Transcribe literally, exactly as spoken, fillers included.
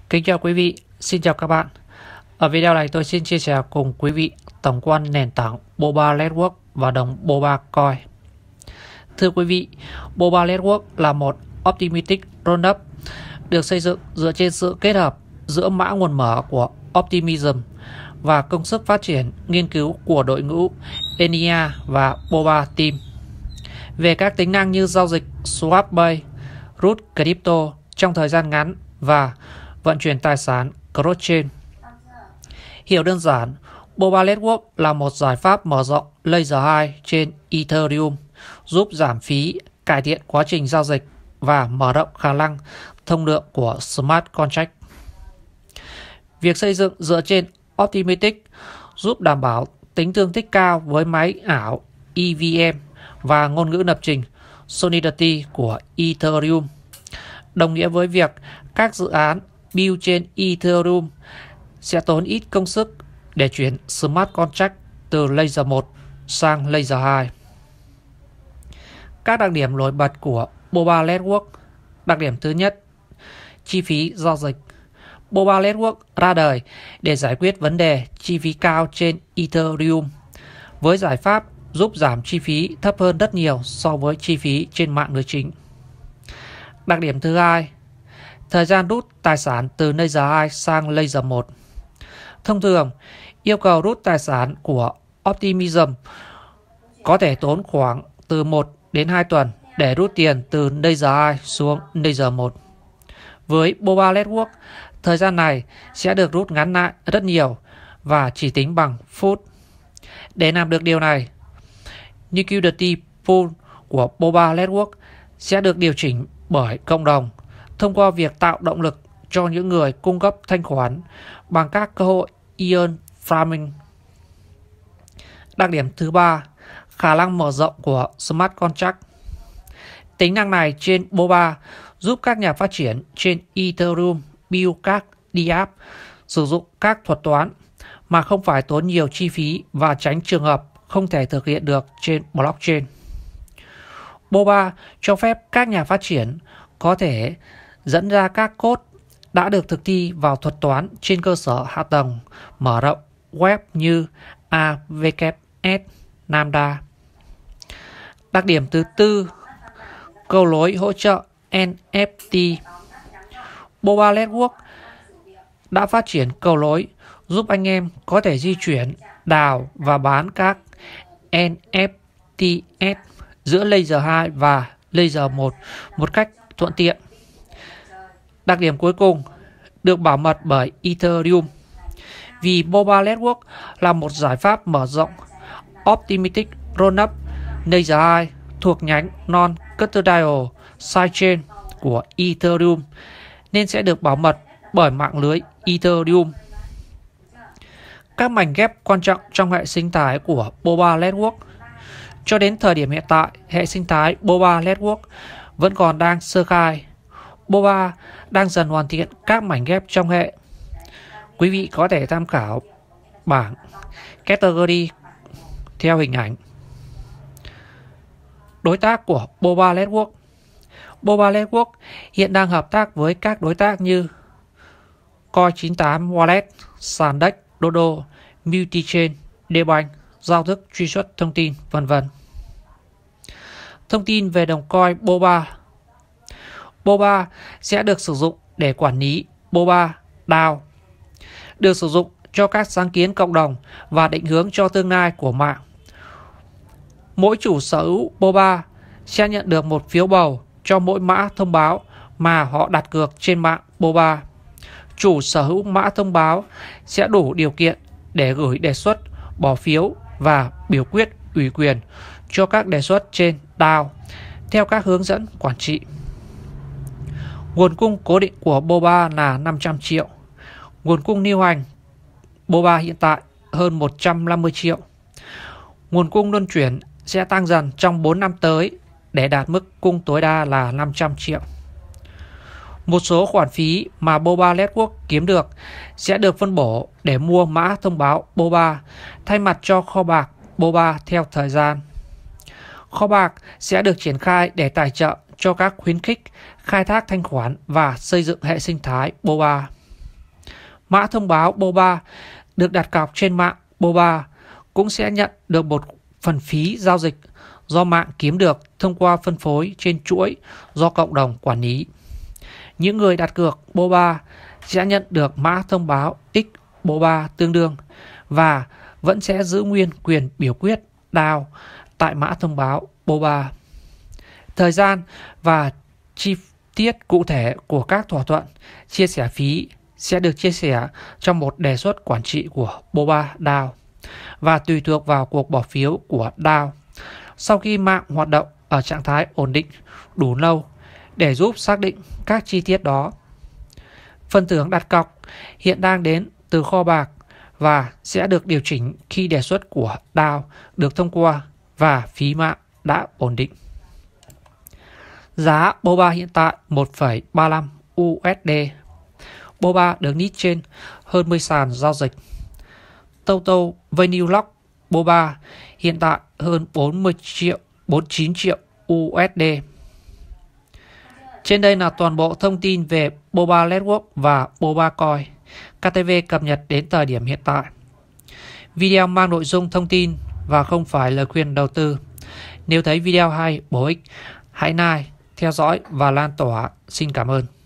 Kính chào quý vị, xin chào các bạn. Ở video này tôi xin chia sẻ cùng quý vị tổng quan nền tảng BOBA Network và đồng BOBA Coin. Thưa quý vị, BOBA Network là một Optimistic Rollup được xây dựng dựa trên sự kết hợp giữa mã nguồn mở của Optimism và công sức phát triển nghiên cứu của đội ngũ Enia và BOBA Team. Về các tính năng như giao dịch swap bay, root crypto trong thời gian ngắn và vận chuyển tài sản cross-chain. Hiểu đơn giản, BOBA Network là một giải pháp mở rộng Layer hai trên Ethereum, giúp giảm phí, cải thiện quá trình giao dịch và mở rộng khả năng thông lượng của smart contract. Việc xây dựng dựa trên Optimistic giúp đảm bảo tính tương thích cao với máy ảo E V M và ngôn ngữ lập trình Solidity của Ethereum, đồng nghĩa với việc các dự án build trên Ethereum sẽ tốn ít công sức để chuyển smart contract từ Layer một sang Layer hai. Các đặc điểm nổi bật của BOBA Network. Đặc điểm thứ nhất, chi phí giao dịch. BOBA Network ra đời để giải quyết vấn đề chi phí cao trên Ethereum với giải pháp giúp giảm chi phí thấp hơn rất nhiều so với chi phí trên mạng lưới chính. Đặc điểm thứ hai, thời gian rút tài sản từ Layer hai sang Layer một. Thông thường, yêu cầu rút tài sản của Optimism có thể tốn khoảng từ một đến hai tuần để rút tiền từ Layer hai xuống Layer một. Với BOBA Network, thời gian này sẽ được rút ngắn lại rất nhiều và chỉ tính bằng phút. Để làm được điều này, liquidity pool của BOBA Network sẽ được điều chỉnh bởi cộng đồng thông qua việc tạo động lực cho những người cung cấp thanh khoản bằng các cơ hội Earn Farming. Đặc điểm thứ ba, khả năng mở rộng của Smart Contract. Tính năng này trên BOBA giúp các nhà phát triển trên Ethereum build các đê app sử dụng các thuật toán mà không phải tốn nhiều chi phí và tránh trường hợp không thể thực hiện được trên blockchain. BOBA cho phép các nhà phát triển có thể dẫn ra các code đã được thực thi vào thuật toán trên cơ sở hạ tầng mở rộng web như a vê kép ét, Lambda. Đặc điểm thứ tư, cầu nối hỗ trợ en ép tê. BOBA Network đã phát triển cầu nối giúp anh em có thể di chuyển, đào và bán các en ép tê giữa Layer hai và Layer một một cách thuận tiện. Đặc điểm cuối cùng, được bảo mật bởi Ethereum. Vì BOBA Network là một giải pháp mở rộng Optimistic Rollup, Layer hai thuộc nhánh Non-Custodial Sidechain của Ethereum nên sẽ được bảo mật bởi mạng lưới Ethereum. Các mảnh ghép quan trọng trong hệ sinh thái của BOBA Network. Cho đến thời điểm hiện tại, hệ sinh thái BOBA Network vẫn còn đang sơ khai. BOBA đang dần hoàn thiện các mảnh ghép trong hệ. Quý vị có thể tham khảo bảng category theo hình ảnh. Đối tác của BOBA Network. BOBA Network hiện đang hợp tác với các đối tác như Coin chín tám Wallet, Sandex, Dodo, Multichain, Dbank, giao thức truy xuất thông tin, vân vân. Thông tin về đồng coin BOBA. BOBA sẽ được sử dụng để quản lý BOBA đao, được sử dụng cho các sáng kiến cộng đồng và định hướng cho tương lai của mạng. Mỗi chủ sở hữu BOBA sẽ nhận được một phiếu bầu cho mỗi mã thông báo mà họ đặt cược trên mạng BOBA. Chủ sở hữu mã thông báo sẽ đủ điều kiện để gửi đề xuất, bỏ phiếu và biểu quyết ủy quyền cho các đề xuất trên đao theo các hướng dẫn quản trị. Nguồn cung cố định của BOBA là năm trăm triệu. Nguồn cung lưu hành BOBA hiện tại hơn một trăm năm mươi triệu. Nguồn cung luân chuyển sẽ tăng dần trong bốn năm tới để đạt mức cung tối đa là năm trăm triệu. Một số khoản phí mà BOBA Network kiếm được sẽ được phân bổ để mua mã thông báo BOBA thay mặt cho kho bạc BOBA theo thời gian. Kho bạc sẽ được triển khai để tài trợ cho các khuyến khích khai thác thanh khoản và xây dựng hệ sinh thái BOBA. Mã thông báo Boba được đặt cọc trên mạng Boba cũng sẽ nhận được một phần phí giao dịch do mạng kiếm được thông qua phân phối trên chuỗi do cộng đồng quản lý. Những người đặt cược Boba sẽ nhận được mã thông báo X Boba tương đương và vẫn sẽ giữ nguyên quyền biểu quyết đê a o tại mã thông báo Boba. Thời gian và chi tiết cụ thể của các thỏa thuận chia sẻ phí sẽ được chia sẻ trong một đề xuất quản trị của Boba đê a o và tùy thuộc vào cuộc bỏ phiếu của đê a o sau khi mạng hoạt động ở trạng thái ổn định đủ lâu để giúp xác định các chi tiết đó. Phần thưởng đặt cọc hiện đang đến từ kho bạc và sẽ được điều chỉnh khi đề xuất của đê a o được thông qua và phí mạng đã ổn định. Giá Boba hiện tại một phẩy ba mươi lăm u ét đê. Boba được list trên hơn mười sàn giao dịch. Total Value Lock Boba hiện tại hơn bốn mươi triệu, bốn mươi chín triệu u ét đê. Trên đây là toàn bộ thông tin về Boba Network và Boba Coin ca tê vê cập nhật đến thời điểm hiện tại. Video mang nội dung thông tin và không phải lời khuyên đầu tư. Nếu thấy video hay, bổ ích, hãy like, theo dõi và lan tỏa. Xin cảm ơn.